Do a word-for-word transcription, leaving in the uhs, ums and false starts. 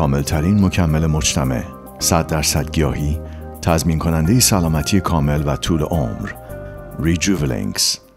کاملترین مکمل مجتمع، صد درصد گیاهی، تضمین کننده سلامتی کامل و طول عمر. ریجوولینکس.